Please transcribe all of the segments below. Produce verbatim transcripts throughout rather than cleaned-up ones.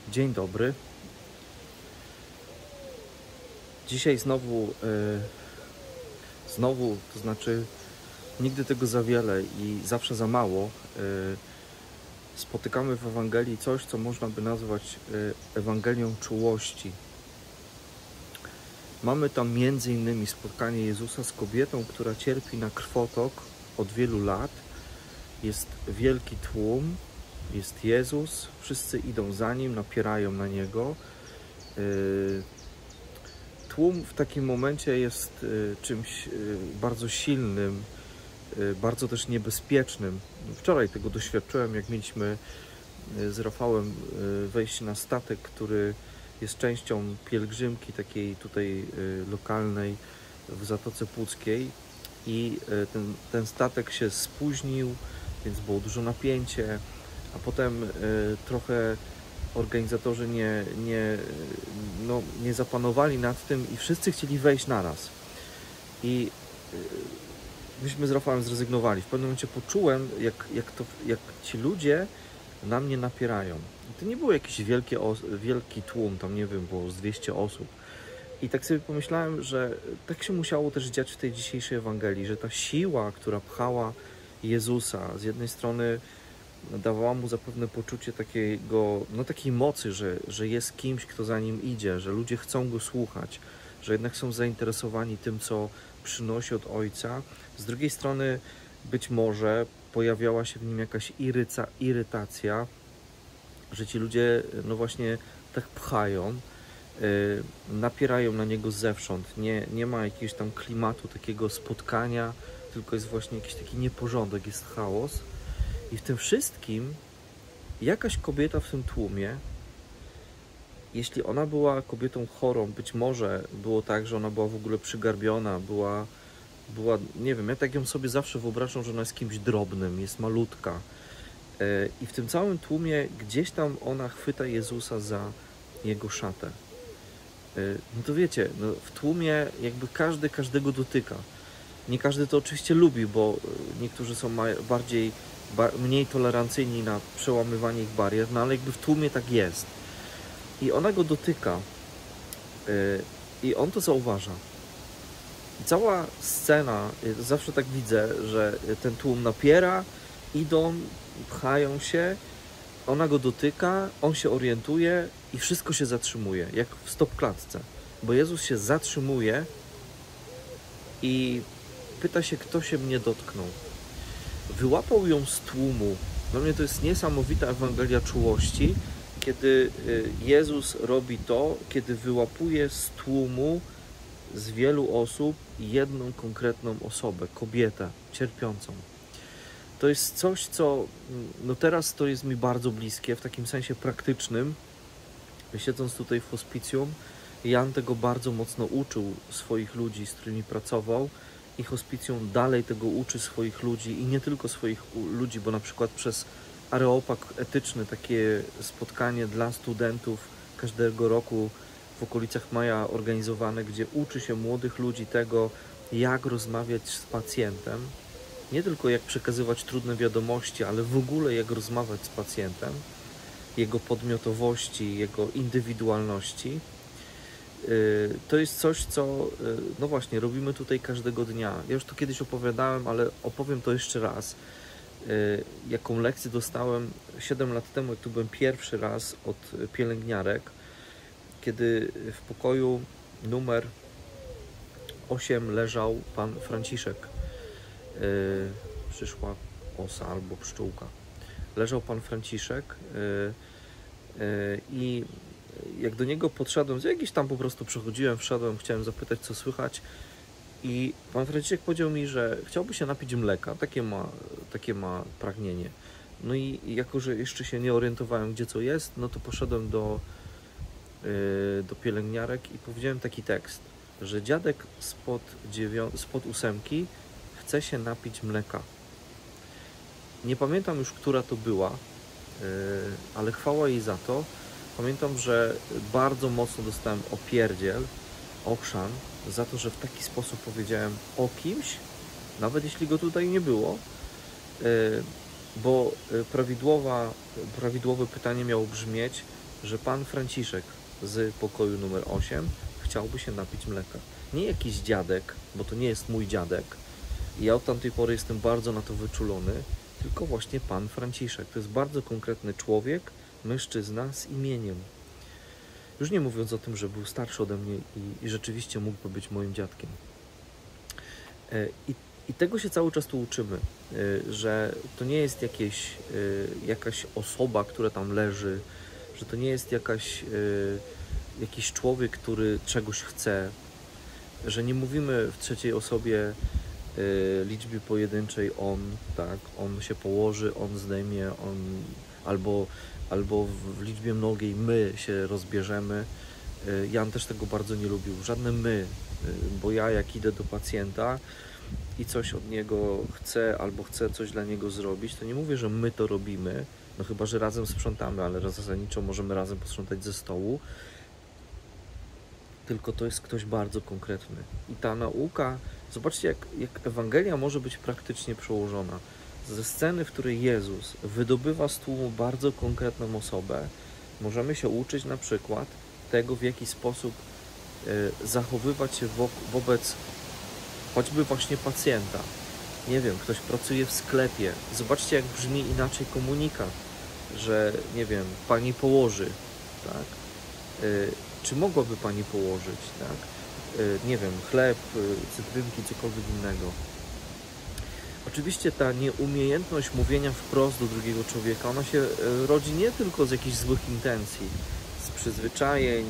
Dzień dobry. Dzisiaj znowu, yy, znowu, to znaczy nigdy tego za wiele i zawsze za mało, yy, spotykamy w Ewangelii coś, co można by nazwać yy, Ewangelią czułości. Mamy tam między innymi spotkanie Jezusa z kobietą, która cierpi na krwotok od wielu lat. Jest wielki tłum, jest Jezus, wszyscy idą za Nim, napierają na Niego. Yy, Tłum w takim momencie jest y, czymś y, bardzo silnym, y, bardzo też niebezpiecznym. Wczoraj tego doświadczyłem, jak mieliśmy y, z Rafałem y, wejść na statek, który jest częścią pielgrzymki takiej tutaj y, lokalnej w Zatoce Puckiej i y, ten, ten statek się spóźnił, więc było dużo napięcie, a potem y, trochę organizatorzy nie, nie, no, nie zapanowali nad tym i wszyscy chcieli wejść naraz. I myśmy z Rafałem zrezygnowali. W pewnym momencie poczułem, jak, jak, to, jak ci ludzie na mnie napierają. I to nie było jakiś wielki, wielki tłum, tam nie wiem, było z dwieście osób. I tak sobie pomyślałem, że tak się musiało też dziać w tej dzisiejszej Ewangelii, że ta siła, która pchała Jezusa, z jednej strony dawała mu zapewne poczucie takiego, no takiej mocy, że, że jest kimś, kto za nim idzie, że ludzie chcą go słuchać, że jednak są zainteresowani tym, co przynosi od Ojca. Z drugiej strony być może pojawiała się w nim jakaś iryca, irytacja, że ci ludzie no właśnie tak pchają, yy, napierają na niego zewsząd. Nie, nie ma jakiegoś tam klimatu takiego spotkania, tylko jest właśnie jakiś taki nieporządek, jest chaos. I w tym wszystkim jakaś kobieta w tym tłumie, jeśli ona była kobietą chorą, być może było tak, że ona była w ogóle przygarbiona, była, była nie wiem, ja tak ją sobie zawsze wyobrażam, że ona jest kimś drobnym, jest malutka. I w tym całym tłumie gdzieś tam ona chwyta Jezusa za jego szatę. No to wiecie, no w tłumie jakby każdy każdego dotyka. Nie każdy to oczywiście lubi, bo niektórzy są bardziej mniej tolerancyjni na przełamywanie ich barier, no ale jakby w tłumie tak jest. I ona go dotyka yy, i on to zauważa. I cała scena, yy, zawsze tak widzę, że ten tłum napiera, idą, pchają się, ona go dotyka, on się orientuje i wszystko się zatrzymuje, jak w stopklatce. Bo Jezus się zatrzymuje i pyta się, kto się mnie dotknął. Wyłapał ją z tłumu. Dla mnie to jest niesamowita Ewangelia czułości, kiedy Jezus robi to, kiedy wyłapuje z tłumu, z wielu osób, jedną konkretną osobę, kobietę cierpiącą. To jest coś, co no teraz to jest mi bardzo bliskie, w takim sensie praktycznym. Siedząc tutaj w hospicjum, Jan tego bardzo mocno uczył swoich ludzi, z którymi pracował. I hospicjum dalej tego uczy swoich ludzi i nie tylko swoich ludzi, bo na przykład przez Areopag etyczny, takie spotkanie dla studentów każdego roku w okolicach maja organizowane, gdzie uczy się młodych ludzi tego, jak rozmawiać z pacjentem, nie tylko jak przekazywać trudne wiadomości, ale w ogóle jak rozmawiać z pacjentem, jego podmiotowości, jego indywidualności. To jest coś, co no właśnie robimy tutaj każdego dnia. Ja już to kiedyś opowiadałem, ale opowiem to jeszcze raz. Jaką lekcję dostałem siedem lat temu, jak tu byłem pierwszy raz od pielęgniarek, kiedy w pokoju numer osiem leżał pan Franciszek. Przyszła osa albo pszczółka. Leżał pan Franciszek i jak do niego podszedłem, z jakiś tam po prostu przechodziłem, wszedłem, chciałem zapytać, co słychać i pan Franciszek powiedział mi, że chciałby się napić mleka, takie ma, takie ma pragnienie. No i jako, że jeszcze się nie orientowałem, gdzie co jest, no to poszedłem do, yy, do pielęgniarek i powiedziałem taki tekst, że dziadek spod, dziewią- spod ósemki chce się napić mleka. Nie pamiętam już, która to była, yy, ale chwała jej za to. Pamiętam, że bardzo mocno dostałem opierdziel, ochrzan, za to, że w taki sposób powiedziałem o kimś, nawet jeśli go tutaj nie było, bo prawidłowa, prawidłowe pytanie miało brzmieć, że pan Franciszek z pokoju numer osiem chciałby się napić mleka. Nie jakiś dziadek, bo to nie jest mój dziadek. I ja od tamtej pory jestem bardzo na to wyczulony, tylko właśnie pan Franciszek. To jest bardzo konkretny człowiek, mężczyzna z imieniem. Już nie mówiąc o tym, że był starszy ode mnie i, i rzeczywiście mógłby być moim dziadkiem. I, I tego się cały czas tu uczymy, że to nie jest jakieś, jakaś osoba, która tam leży, że to nie jest jakaś, jakiś człowiek, który czegoś chce, że nie mówimy w trzeciej osobie liczbie pojedynczej on, tak, on się położy, on zdejmie, on, albo, albo w liczbie mnogiej my się rozbierzemy. Jan też tego bardzo nie lubił, żadne my, bo ja jak idę do pacjenta i coś od niego chcę, albo chcę coś dla niego zrobić, to nie mówię, że my to robimy, no chyba, że razem sprzątamy, ale zasadniczo możemy razem posprzątać ze stołu, tylko to jest ktoś bardzo konkretny. I ta nauka, zobaczcie, jak, jak Ewangelia może być praktycznie przełożona. Ze sceny, w której Jezus wydobywa z tłumu bardzo konkretną osobę, możemy się uczyć na przykład tego, w jaki sposób y, zachowywać się wo wobec choćby właśnie pacjenta. Nie wiem, ktoś pracuje w sklepie. Zobaczcie, jak brzmi inaczej komunikat, że, nie wiem, pani położy, tak? Y, czy mogłaby pani położyć, tak? Y, nie wiem, chleb, y, cytrynki, cokolwiek innego. Oczywiście ta nieumiejętność mówienia wprost do drugiego człowieka, ona się y, rodzi nie tylko z jakichś złych intencji, z przyzwyczajeń,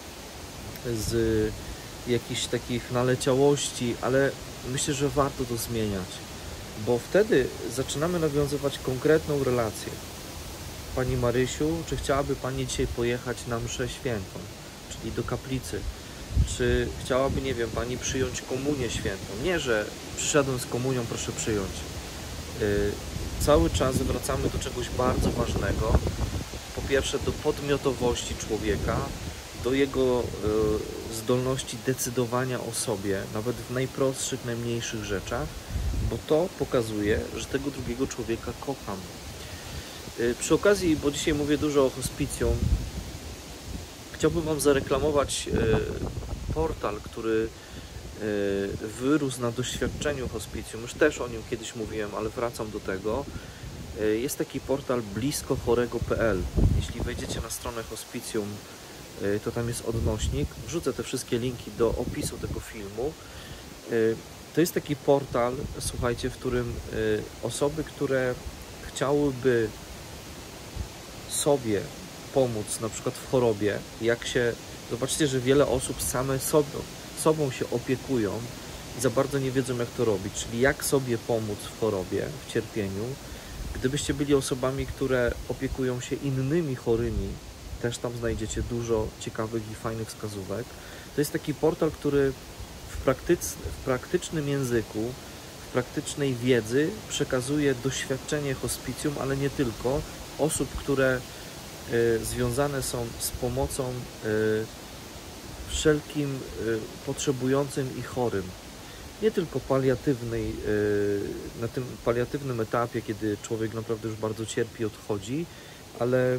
z jakichś takich naleciałości, ale myślę, że warto to zmieniać, bo wtedy zaczynamy nawiązywać konkretną relację. Pani Marysiu, czy chciałaby Pani dzisiaj pojechać na mszę świętą, czyli do kaplicy? Czy chciałaby, nie wiem, Pani przyjąć komunię świętą? Nie, że przyszedłem z komunią, proszę przyjąć. Yy, cały czas wracamy do czegoś bardzo ważnego. Po pierwsze, do podmiotowości człowieka, do jego y, zdolności decydowania o sobie, nawet w najprostszych, najmniejszych rzeczach, bo to pokazuje, że tego drugiego człowieka kocham. Y, przy okazji, bo dzisiaj mówię dużo o hospicjum, chciałbym Wam zareklamować y, portal, który y, wyrósł na doświadczeniu hospicjum. Już też o nim kiedyś mówiłem, ale wracam do tego. Y, jest taki portal blisko chorego kropka p l. Jeśli wejdziecie na stronę hospicjum, to tam jest odnośnik. Wrzucę te wszystkie linki do opisu tego filmu. To jest taki portal, słuchajcie, w którym osoby, które chciałyby sobie pomóc, na przykład w chorobie, jak się, zobaczcie, że wiele osób same sobą, sobą się opiekują i za bardzo nie wiedzą, jak to robić, czyli jak sobie pomóc w chorobie, w cierpieniu. Gdybyście byli osobami, które opiekują się innymi chorymi, też tam znajdziecie dużo ciekawych i fajnych wskazówek. To jest taki portal, który w, praktycz, w praktycznym języku, w praktycznej wiedzy przekazuje doświadczenie hospicjum, ale nie tylko, osób, które y, związane są z pomocą y, wszelkim y, potrzebującym i chorym. Nie tylko paliatywnej, y, na tym paliatywnym etapie, kiedy człowiek naprawdę już bardzo cierpi i odchodzi, ale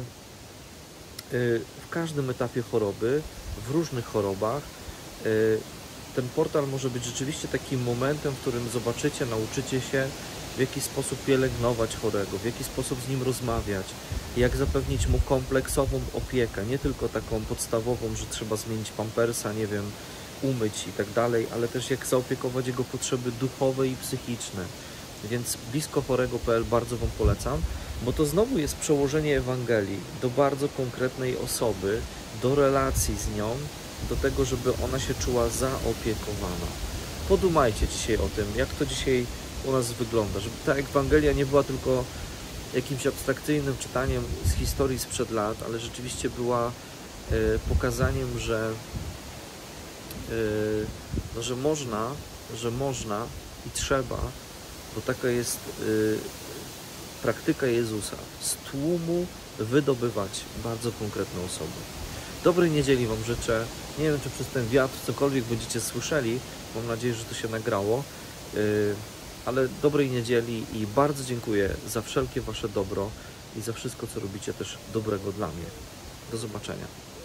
w każdym etapie choroby, w różnych chorobach. Ten portal może być rzeczywiście takim momentem, w którym zobaczycie, nauczycie się, w jaki sposób pielęgnować chorego, w jaki sposób z nim rozmawiać, jak zapewnić mu kompleksową opiekę, nie tylko taką podstawową, że trzeba zmienić pampersa, nie wiem, umyć i tak dalej, ale też jak zaopiekować jego potrzeby duchowe i psychiczne. Więc blisko chorego kropka p l bardzo Wam polecam, bo to znowu jest przełożenie Ewangelii do bardzo konkretnej osoby, do relacji z nią, do tego, żeby ona się czuła zaopiekowana. Podumajcie dzisiaj o tym, jak to dzisiaj u nas wygląda, żeby ta Ewangelia nie była tylko jakimś abstrakcyjnym czytaniem z historii sprzed lat, ale rzeczywiście była y, pokazaniem, że, y, no, że można, że można i trzeba, bo taka jest y, praktyka Jezusa, z tłumu wydobywać bardzo konkretne osoby. Dobrej niedzieli Wam życzę. Nie wiem, czy przez ten wiatr cokolwiek będziecie słyszeli. Mam nadzieję, że to się nagrało. Yy, ale dobrej niedzieli i bardzo dziękuję za wszelkie Wasze dobro i za wszystko, co robicie też dobrego dla mnie. Do zobaczenia.